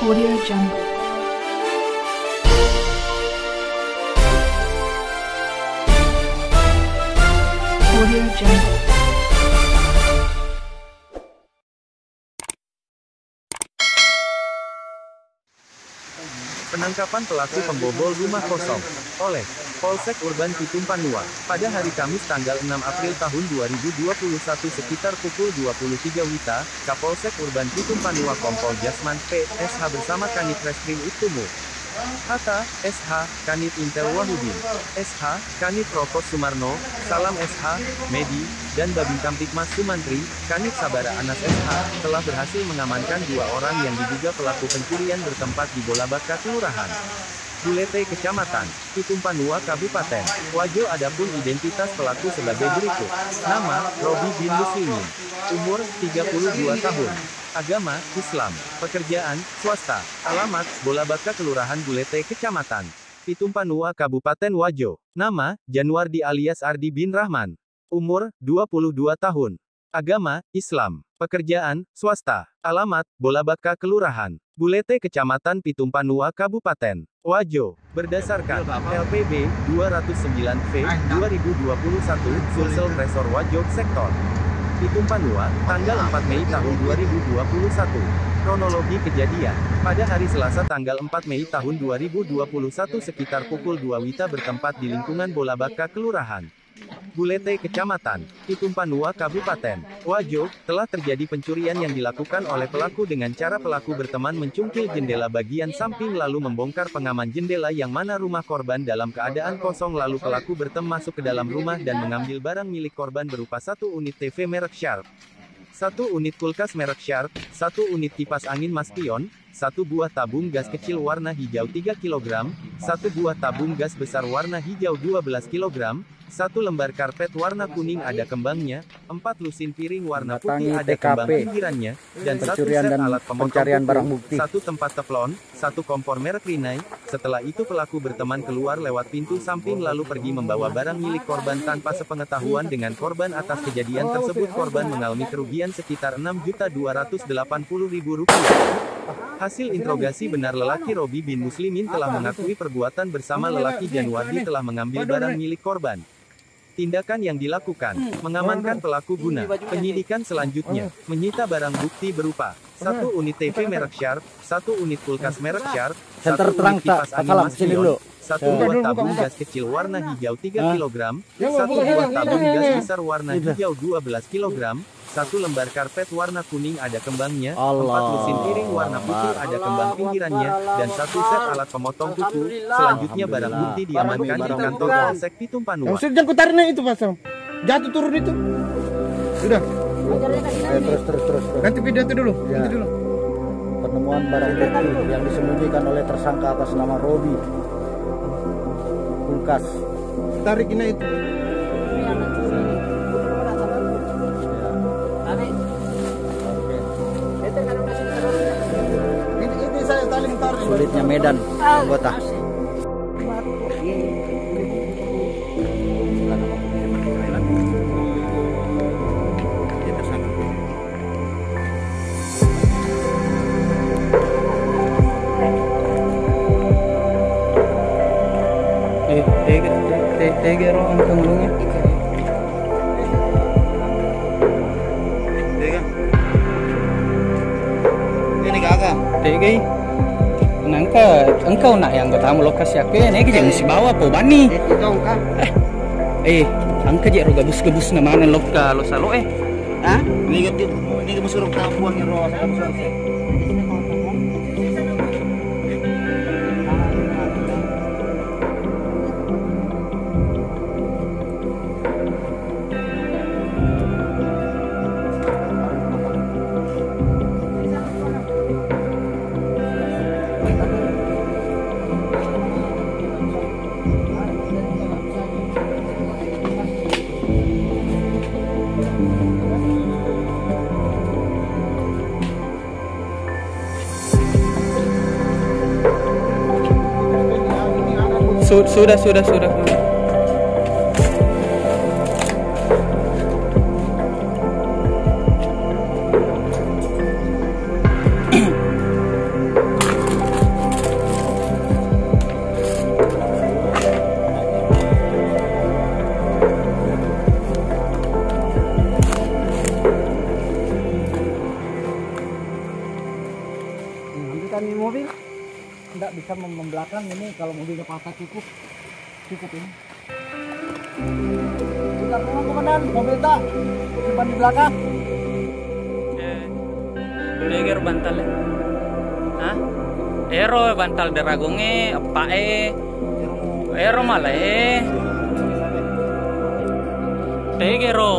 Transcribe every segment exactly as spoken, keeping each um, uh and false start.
Audio Jungle. Audio Jungle. Penangkapan pelaku pembobol rumah kosong oleh Polsek Urban Pitung Panua pada hari Kamis tanggal enam April tahun dua ribu dua puluh satu sekitar pukul dua puluh tiga W I T A, Kapolsek Urban Pitung Panua Kompol Jasman P. S H bersama Kanit Reskrim Ibtumu Hatta, S H, Kanit Intel Wahudin, S H, Kanit Propos Sumarno, Salam S H, Medi, dan Babin Kamtipmas Sumantri, Kanit Sabara Anas S H, telah berhasil mengamankan dua orang yang diduga pelaku pencurian bertempat di Bolabaka Kelurahan Bulete Kecamatan Pitung Panua Kabupaten Wajo. Adapun identitas pelaku sebagai berikut. Nama, Robi bin Muslimin. Umur, tiga puluh dua tahun. Agama, Islam. Pekerjaan, swasta. Alamat, Bolabaka Kelurahan Bulete Kecamatan Pitung Panua Kabupaten Wajo. Nama, Januardi alias Ardi bin Rahman. Umur, dua puluh dua tahun. Agama, Islam. Pekerjaan, swasta. Alamat, Bolabaka Kelurahan Bulete Kecamatan Pitung Panua Kabupaten Wajo. Berdasarkan L P B dua nol sembilan V dua ribu dua puluh satu, Sulsel Resor Wajo Sektor Pitung Panua, tanggal empat Mei tahun dua ribu dua puluh satu. Kronologi kejadian. Pada hari Selasa tanggal empat Mei tahun dua ribu dua puluh satu sekitar pukul dua W I T A bertempat di lingkungan Bolabaka Kelurahan Bulete Kecamatan Pitung Panua Kabupaten Wajo, telah terjadi pencurian yang dilakukan oleh pelaku dengan cara pelaku berteman mencungkil jendela bagian samping lalu membongkar pengaman jendela yang mana rumah korban dalam keadaan kosong, lalu pelaku bertem masuk ke dalam rumah dan mengambil barang milik korban berupa satu unit T V merek Sharp, satu unit kulkas merek Sharp, satu unit kipas angin Maspion, satu buah tabung gas kecil warna hijau tiga kilogram, satu buah tabung gas besar warna hijau dua belas kilogram, satu lembar karpet warna kuning ada kembangnya, empat lusin piring warna putih ada kembang pinggirannya, dan satu set alat pemotong kuku, satu tempat teflon, satu kompor merek Rinnai. Setelah itu pelaku berteman keluar lewat pintu samping lalu pergi membawa barang milik korban tanpa sepengetahuan dengan korban. Atas kejadian tersebut korban mengalami kerugian sekitar enam juta dua ratus delapan puluh ribu rupiah. Hasil interogasi benar lelaki Robi bin Muslimin telah mengakui perbuatan bersama lelaki Januardi telah mengambil barang milik korban. Tindakan yang dilakukan, mengamankan pelaku guna penyidikan selanjutnya, menyita barang bukti berupa satu unit T V merek Sharp, satu unit kulkas merek Sharp, satu unit kipas angin Maspion, satu buah tabung gas kecil warna hijau tiga kilogram, satu buah tabung gas besar warna hijau dua belas kilogram, satu lembar karpet warna kuning ada kembangnya, empat lusin piring warna putih ada kembang pinggirannya, dan satu set alat pemotong kuku. Selanjutnya barang bukti diamankan di kantor Polsek Pitung Panua. Maksud jangkutarnya itu pasang jatuh turun itu. Sudah. Ayo, terus terus terus. Nanti pidato dulu. Ya. Nanti dulu. Penemuan barang bukti yang disembunyikan oleh tersangka atas nama Robi. Kulkas. Tarik ini itu. Ini ini saya saling tarik. Sulitnya medan anggota. Eh, tega, tega, tega orang kemulungnya. Tega. Ini kagak. Tega. Nangka, engkau nak yang katamu lokasi aku ya, nih jangan si bawa po bani. Eh, eh, angka je ro gabus-gabus na mana loka lo salo eh. Hah? Ini gitu, ini musuh perempuan yang roh saya. Sudah, sudah, sudah. Ambilkan ini mobil. Tidak bisa mem- membelakang ini kalau mobilnya patah cukup. Cukup ini. Sudah pulang komandan, mobil tak simpan di belakang. Eh, Deger bantal ya? Hah? Ero bantal deragonge apa eh? Ero malah eh. Tegero.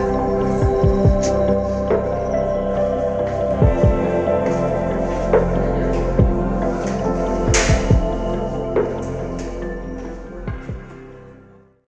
Thank you.